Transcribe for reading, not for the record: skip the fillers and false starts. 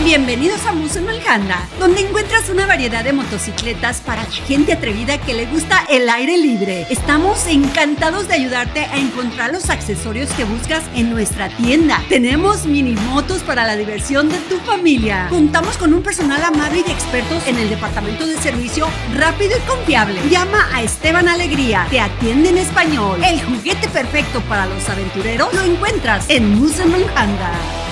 Bienvenidos a Musement Honda, donde encuentras una variedad de motocicletas para la gente atrevida que le gusta el aire libre. Estamos encantados de ayudarte a encontrar los accesorios que buscas en nuestra tienda. Tenemos mini motos para la diversión de tu familia. Contamos con un personal amable y expertos en el departamento de servicio rápido y confiable. Llama a Esteban Alegría, te atiende en español. El juguete perfecto para los aventureros lo encuentras en Musement Honda.